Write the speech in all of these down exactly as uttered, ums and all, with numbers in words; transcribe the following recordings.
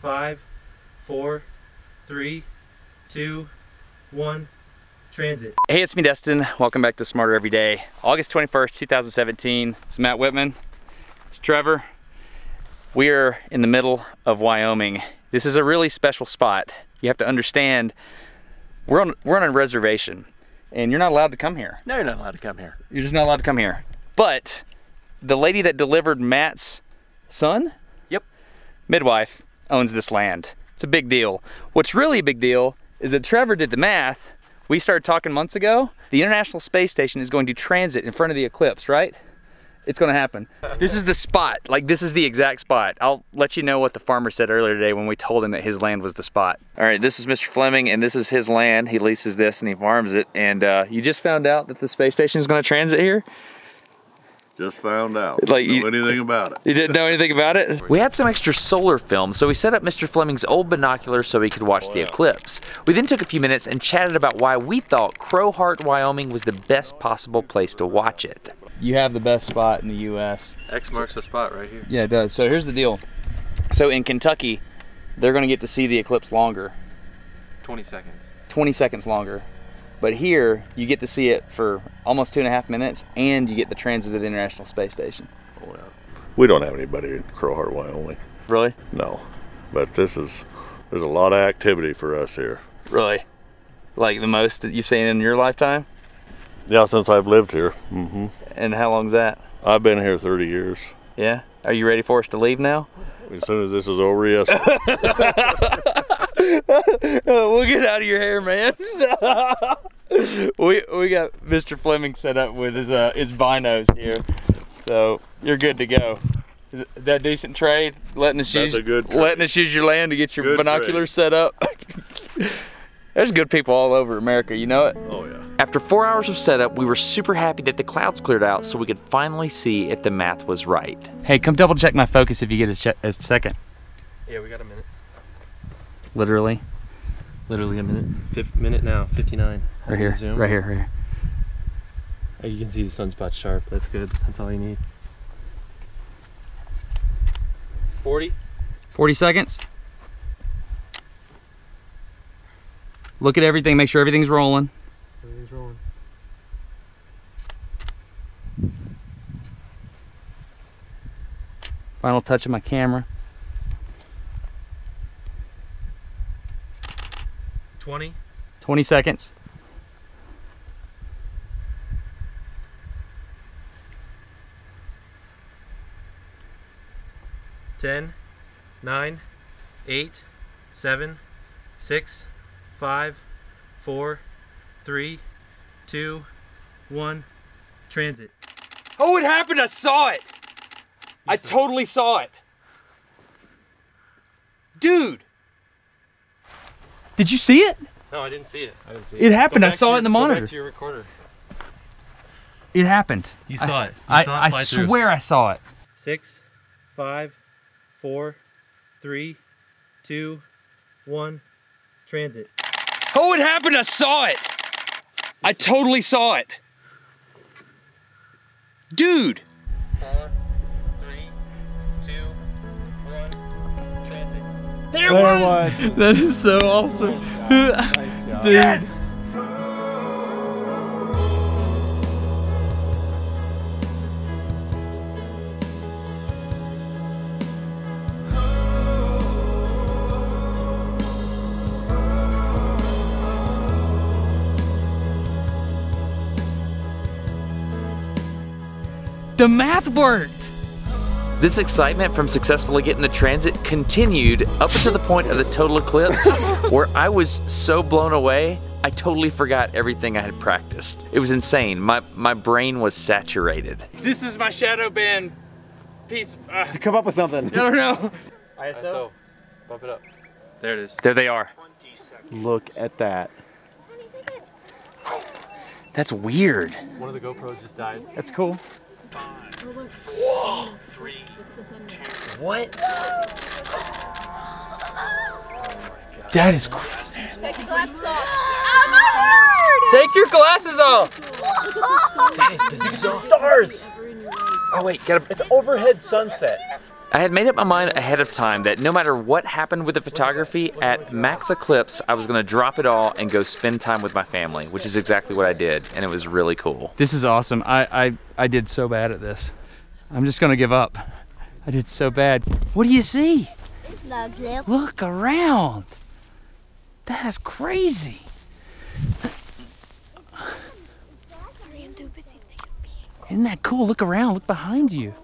five, four, three, two, one, transit. Hey, it's me, Destin. Welcome back to Smarter Every Day. August twenty-first, two thousand seventeen. It's Matt Whitman. It's Trevor. We are in the middle of Wyoming. This is a really special spot. You have to understand, we're on, we're on a reservation, and you're not allowed to come here. No, you're not allowed to come here. You're just not allowed to come here. But the lady that delivered Matt's son, Yep, midwife, owns this land. It's a big deal. What's really a big deal is that Trevor did the math. We started talking months ago. The International Space Station is going to transit in front of the eclipse, right? It's gonna happen. This is the spot, like this is the exact spot. I'll let you know what the farmer said earlier today when we told him that his land was the spot. All right, this is Mister Fleming and this is his land. He leases this and he farms it. And uh, you just found out that the space station is gonna transit here? Just found out. Like Don't you, know anything about it. You didn't know anything about it? We had some extra solar film, so we set up Mister Fleming's old binoculars so he could watch oh, the yeah. eclipse. We then took a few minutes and chatted about why we thought Crowheart, Wyoming was the best possible place to watch it. You have the best spot in the U S X marks the spot right here. Yeah, it does. So here's the deal. So in Kentucky, they're gonna get to see the eclipse longer. twenty seconds. twenty seconds longer. But here, you get to see it for almost two and a half minutes, and you get the transit of the International Space Station. Oh, yeah. We don't have anybody in Crowheart, Wyoming. Really? No. But this is, there's a lot of activity for us here. Really? Like the most that you've seen in your lifetime? Yeah, since I've lived here. Mm-hmm. And how long's that? I've been here thirty years. Yeah? Are you ready for us to leave now? As soon as this is over, yes. We'll get out of your hair, man. we we got Mister Fleming set up with his uh, his binos here, so you're good to go. Is that a decent trade? Letting us That's use a good trade. letting us use your land to get your Good binoculars set up. There's good people all over America, you know it? Oh yeah. After four hours of setup, we were super happy that the clouds cleared out so we could finally see if the math was right. Hey, come double check my focus if you get a, a second. Yeah, we got a minute. Literally? Literally a minute. Fif minute now, fifty-nine. Right here, Zoom. right here, right here. Oh, you can see the sunspot sharp. That's good. That's all you need. forty. forty seconds. Look at everything, make sure everything's rolling. Everything's rolling. Final touch of my camera. twenty. twenty seconds. ten, nine, eight, seven, six, five, four, three, two, one, transit. Oh, it happened, I saw it. I saw totally saw it. Dude. Did you see it? No, I didn't see it. I didn't see It happened, Go I back saw to it your, in the go monitor. Back to your recorder. It happened. You saw I, it. You I, saw it I fly through. swear I saw it. Six, five, four, three, two, one, transit. Oh, it happened, I saw it. I totally saw it. Dude. Four, three, two, one, transit. There it was. was. That is so awesome. Nice job. Nice job. Dude. Yes! The math worked! This excitement from successfully getting the transit continued up until the point of the total eclipse, where I was so blown away, I totally forgot everything I had practiced. It was insane. My, my brain was saturated. This is my shadow band piece. Uh, To come up with something. I don't know. I S O. Bump it up. There it is. There they are. Look at that. That's weird. One of the GoPros just died. That's cool. Whoa! Three, two, what? That is crazy. Take your glasses off. Oh my word! Take your glasses off. That is bizarre. Stars. Oh wait, gotta. It's overhead sunset. I had made up my mind ahead of time that no matter what happened with the photography, at Max Eclipse, I was gonna drop it all and go spend time with my family, which is exactly what I did, and it was really cool. This is awesome. I, I, I did so bad at this. I'm just gonna give up. I did so bad. What do you see? Look around. That is crazy. Isn't that cool? Look around, look behind you.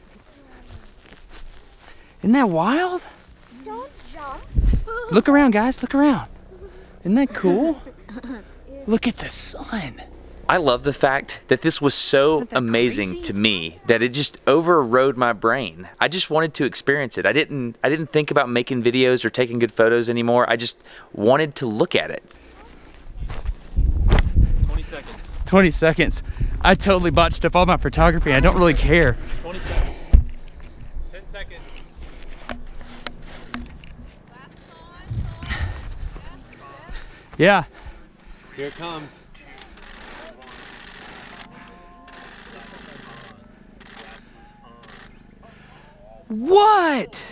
Isn't that wild? Don't jump. Look around, guys, look around. Isn't that cool? Look at the sun. I love the fact that this was so amazing crazy? to me that it just overrode my brain. I just wanted to experience it. I didn't I didn't think about making videos or taking good photos anymore. I just wanted to look at it. twenty seconds. twenty seconds. I totally botched up all my photography. I don't really care. twenty seconds. ten seconds. Yeah. Here it comes. What?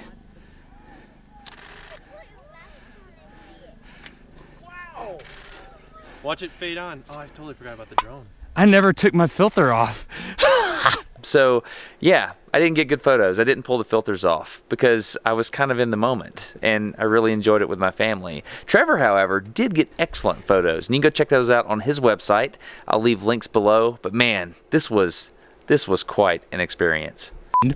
Watch it fade on. Oh, I totally forgot about the drone. I never took my filter off. So yeah, I didn't get good photos. I didn't pull the filters off because I was kind of in the moment and I really enjoyed it with my family. Trevor, however, did get excellent photos and you can go check those out on his website. I'll leave links below, but man, this was, this was quite an experience.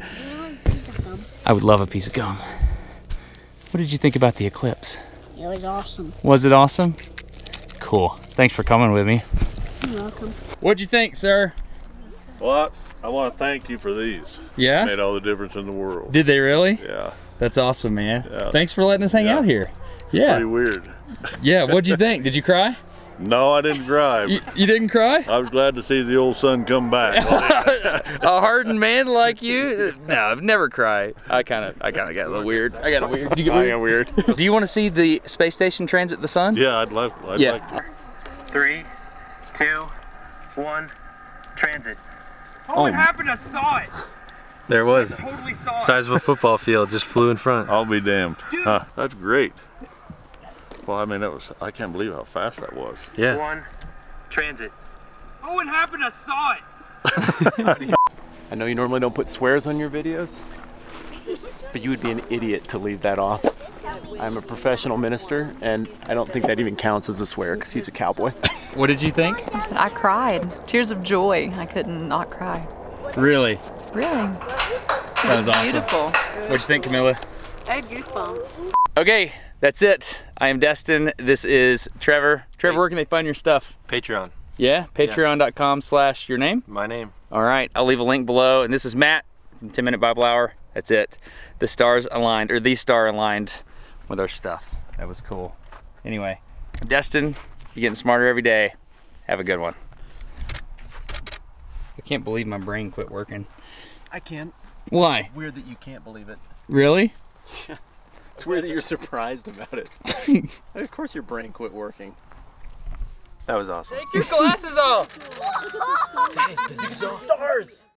I would love a piece of gum. What did you think about the eclipse? It was awesome. Was it awesome? Cool. Thanks for coming with me. You're welcome. What'd you think, sir? Well, I, I want to thank you for these. Yeah? Made all the difference in the world. Did they really? Yeah. That's awesome, man. Yeah. Thanks for letting us hang Yeah. out here. Pretty Yeah. weird. Yeah, what'd you think? Did you cry? No, I didn't cry. You, you didn't cry? I was glad to see the old sun come back. A hardened man like you? No, I've never cried. I kind of, I kind of got a little weird. I got a weird. Did you get I got weird. Do you want to see the space station transit the sun? Yeah, I'd love. I'd Yeah. like to. Three, two, one, transit. Oh, it happened. I saw it. There it was. Totally saw it. Size of a football field, just flew in front. I'll be damned. Huh, that's great. Well, I mean, that was. I can't believe how fast that was. Yeah. One, transit. Oh, it happened. I saw it. I know you normally don't put swears on your videos, but you would be an idiot to leave that off. I'm a professional minister, and I don't think that even counts as a swear because he's a cowboy. What did you think? I said I cried. Tears of joy. I couldn't not cry. Really? Really. That It was was awesome. beautiful. What'd you think, Camilla? I had goosebumps. Okay, that's it. I am Destin. This is Trevor. Trevor, where can they find your stuff? Patreon. Yeah, patreon.com slash your name. My name. All right, I'll leave a link below. And this is Matt from ten minute Bible Hour. That's it. The stars aligned, or the star aligned with our stuff. That was cool. Anyway, Destin, you're getting smarter every day. Have a good one. I can't believe my brain quit working. I can't. Why? Weird that you can't believe it. Really? It's weird that you're surprised about it. Of course your brain quit working. That was awesome. Take your glasses off. Stars!